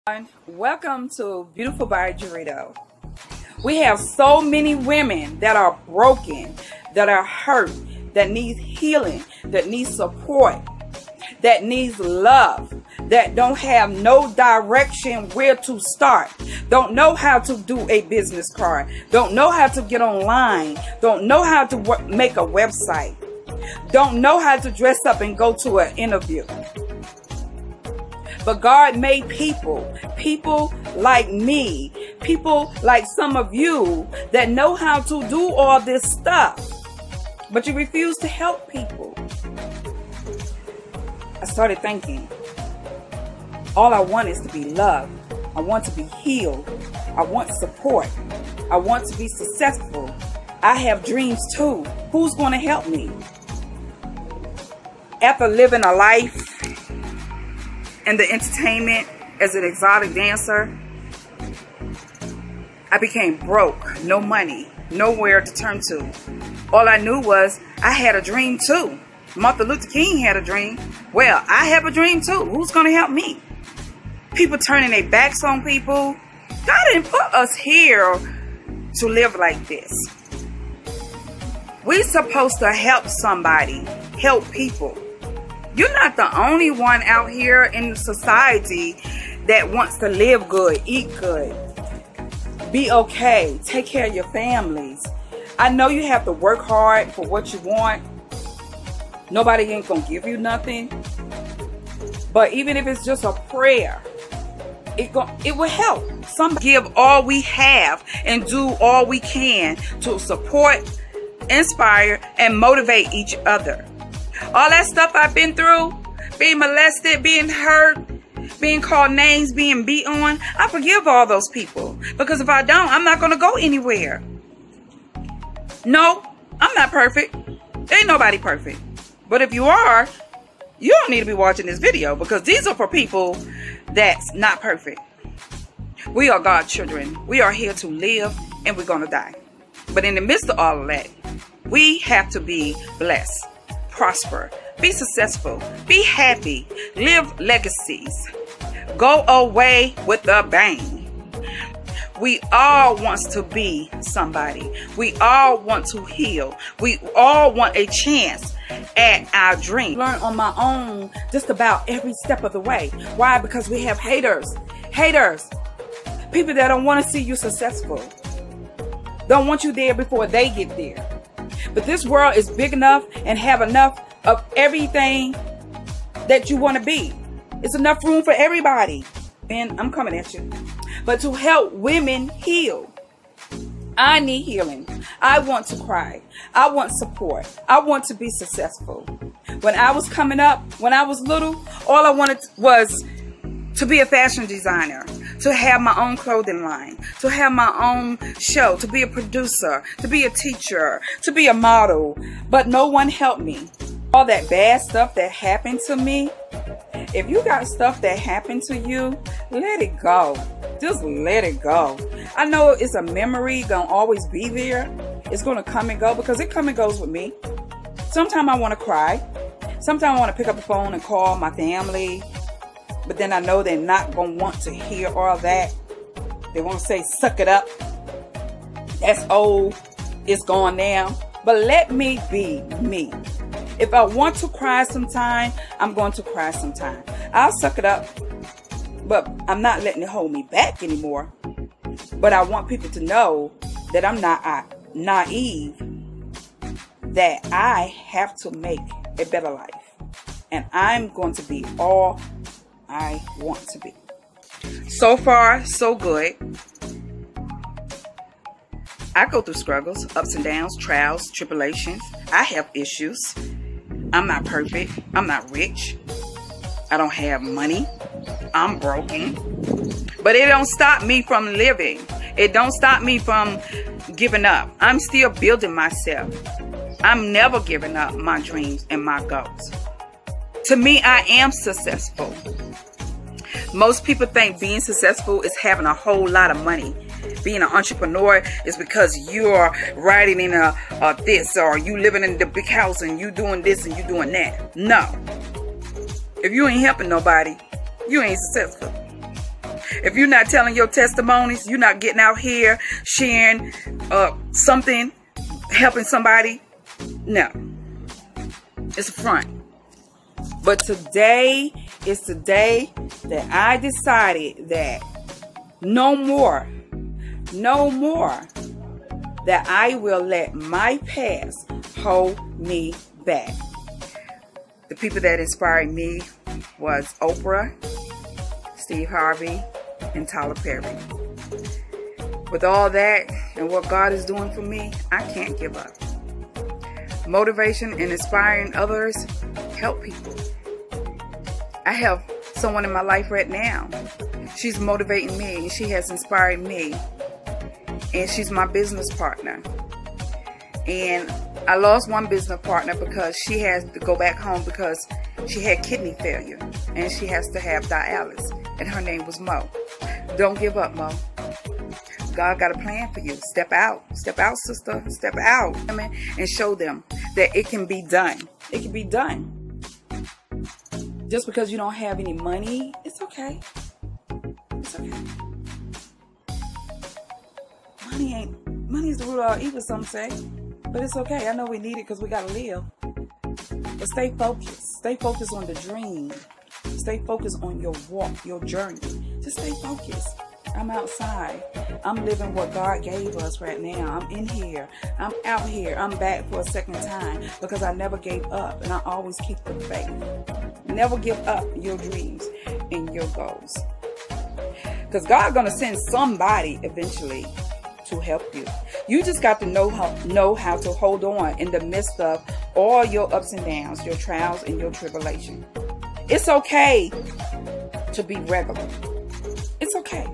Welcome to Beautiful by Jarito. We have so many women that are broken, that are hurt, that needs healing, that needs support, that needs love, that don't have no direction where to start, don't know how to do a business card, don't know how to get online, don't know how to make a website, don't know how to dress up and go to an interview. But God made people like me, people like some of you that know how to do all this stuff, but you refuse to help people. I started thinking, all I want is to be loved. I want to be healed. I want support. I want to be successful. I have dreams too. Who's going to help me? After living a life in the entertainment as an exotic dancer, I became broke, no money, nowhere to turn to. All I knew was I had a dream too. Martin Luther King had a dream. Well, I have a dream too. Who's going to help me? People turning their backs on people. God didn't put us here to live like this. We're supposed to help somebody, help people. You're not the only one out here in society that wants to live good, eat good, be okay, take care of your families. I know you have to work hard for what you want. Nobody ain't gonna give you nothing. But even if it's just a prayer, it will help. Some give all we have and do all we can to support, inspire, and motivate each other. All that stuff I've been through, being molested, being hurt, being called names, being beat on, I forgive all those people. Because if I don't, I'm not going to go anywhere. No, I'm not perfect. Ain't nobody perfect. But if you are, you don't need to be watching this video, because these are for people that's not perfect. We are God's children. We are here to live, and we're going to die. But in the midst of all of that, we have to be blessed, prosper, be successful, be happy, live legacies, go away with a bang. We all want to be somebody. We all want to heal. We all want a chance at our dream. Learn on my own just about every step of the way. Why? Because we have haters. Haters. People that don't want to see you successful. Don't want you there before they get there. But this world is big enough and have enough of everything that you want to be. It's enough room for everybody. And I'm coming at you. But to help women heal, I need healing. I want to cry. I want support. I want to be successful. When I was coming up, when I was little, all I wanted was to be a fashion designer, to have my own clothing line, to have my own show, to be a producer, to be a teacher, to be a model. But no one helped me. All that bad stuff that happened to me, if you got stuff that happened to you, let it go. Just let it go. I know it's a memory, gonna always be there. It's gonna come and go, because it come and goes with me. Sometimes I want to cry. Sometimes I want to pick up the phone and call my family. But then I know they're not going to want to hear all that. They want to say, suck it up. That's old. It's gone now. But let me be me. If I want to cry sometime, I'm going to cry sometime. I'll suck it up. But I'm not letting it hold me back anymore. But I want people to know that I'm not naive. That I have to make a better life. And I'm going to be all I want to be. So far, so good. I go through struggles, ups and downs, trials, tribulations. I have issues. I'm not perfect. I'm not rich. I don't have money. I'm broken. But it don't stop me from living. It don't stop me from giving up. I'm still building myself. I'm never giving up my dreams and my goals. To me, I am successful. Most people think being successful is having a whole lot of money. Being an entrepreneur is because you're riding in a this, or you living in the big house and you doing this and you doing that. No. If you ain't helping nobody, you ain't successful. If you're not telling your testimonies, you're not getting out here sharing something, helping somebody, no. It's a front. But today is the day that I decided that no more that I will let my past hold me back. The people that inspired me was Oprah, Steve Harvey, and Tyler Perry. With all that and what God is doing for me, I can't give up. Motivation and inspiring others help people. I have someone in my life right now. She's motivating me and she has inspired me. And she's my business partner. And I lost one business partner because she has to go back home because she had kidney failure. And she has to have dialysis. And her name was Mo. Don't give up, Mo. God got a plan for you. Step out. Step out, sister. Step out. And show them that it can be done. It can be done. Just because you don't have any money, it's okay. It's okay. Money is the root of all evil, some say. But it's okay. I know we need it because we got to live. But stay focused. Stay focused on the dream. Stay focused on your walk, your journey. Just stay focused. I'm outside. I'm living what God gave us right now. I'm in here. I'm out here. I'm back for a second time because I never gave up and I always keep the faith. Never give up your dreams and your goals. Because God's going to send somebody eventually to help you. You just got to know how to hold on in the midst of all your ups and downs, your trials and your tribulation. It's okay to be regular. It's okay.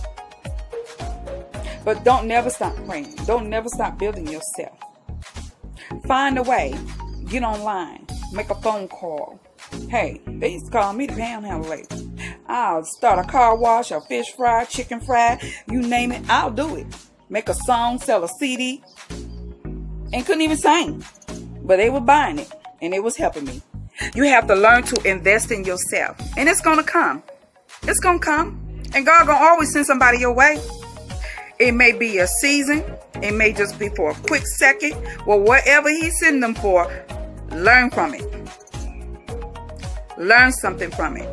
But don't never stop praying. Don't never stop building yourself. Find a way. Get online. Make a phone call. Hey, they used to call me the panhandle lady. I'll start a car wash, a fish fry, chicken fry, you name it, I'll do it. Make a song, sell a CD, and couldn't even sing. But they were buying it, and it was helping me. You have to learn to invest in yourself, and it's going to come. It's going to come, and God going to always send somebody your way. It may be a season. It may just be for a quick second. Well, whatever He's sending them for, learn from it. Learn something from it.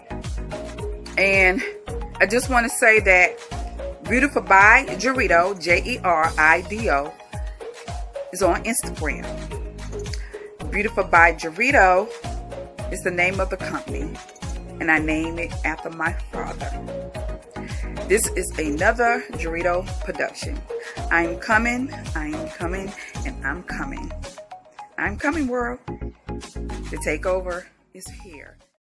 And I just want to say that Beautiful by Jerido, Jerido, is on Instagram. Beautiful by Jerido is the name of the company. And I named it after my father. This is another Jerido production. I'm coming, and I'm coming. I'm coming, world. The takeover is here.